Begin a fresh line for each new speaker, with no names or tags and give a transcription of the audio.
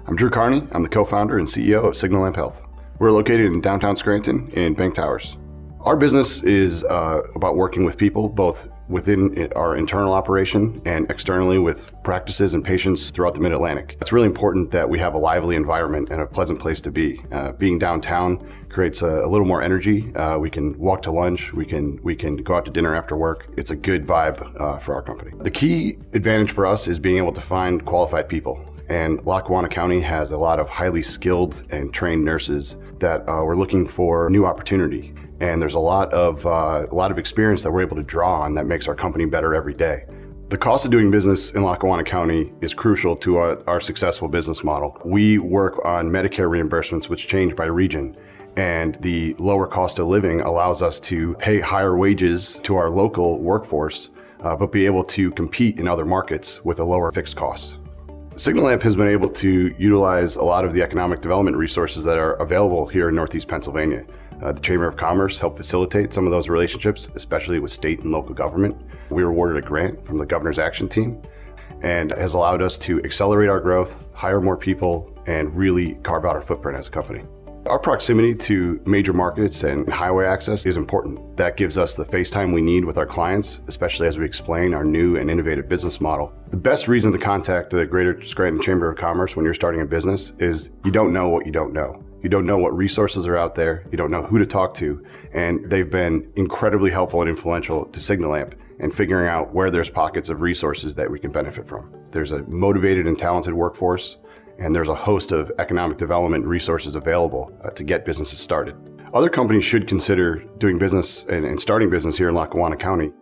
I'm Drew Carney. I'm the co-founder and CEO of Signallamp Health. We're located in downtown Scranton in Bank Towers. Our business is about working with people, both within our internal operation and externally with practices and patients throughout the Mid-Atlantic. It's really important that we have a lively environment and a pleasant place to be. Being downtown creates a little more energy. We can walk to lunch. We can go out to dinner after work. It's a good vibe for our company. The key advantage for us is being able to find qualified people. And Lackawanna County has a lot of highly skilled and trained nurses that we're looking for new opportunity. And there's a lot of experience that we're able to draw on that makes our company better every day. The cost of doing business in Lackawanna County is crucial to our successful business model. We work on Medicare reimbursements, which change by region. And the lower cost of living allows us to pay higher wages to our local workforce, but be able to compete in other markets with a lower fixed cost. Signallamp has been able to utilize a lot of the economic development resources that are available here in Northeast Pennsylvania. The Chamber of Commerce helped facilitate some of those relationships, especially with state and local government. We were awarded a grant from the Governor's Action Team and has allowed us to accelerate our growth, hire more people, and really carve out our footprint as a company. Our proximity to major markets and highway access is important. That gives us the face time we need with our clients, especially as we explain our new and innovative business model. The best reason to contact the Greater Scranton Chamber of Commerce when you're starting a business is you don't know what you don't know. You don't know what resources are out there, you don't know who to talk to, and they've been incredibly helpful and influential to Signallamp in figuring out where there's pockets of resources that we can benefit from. There's a motivated and talented workforce, and there's a host of economic development resources available to get businesses started. Other companies should consider doing business and starting business here in Lackawanna County.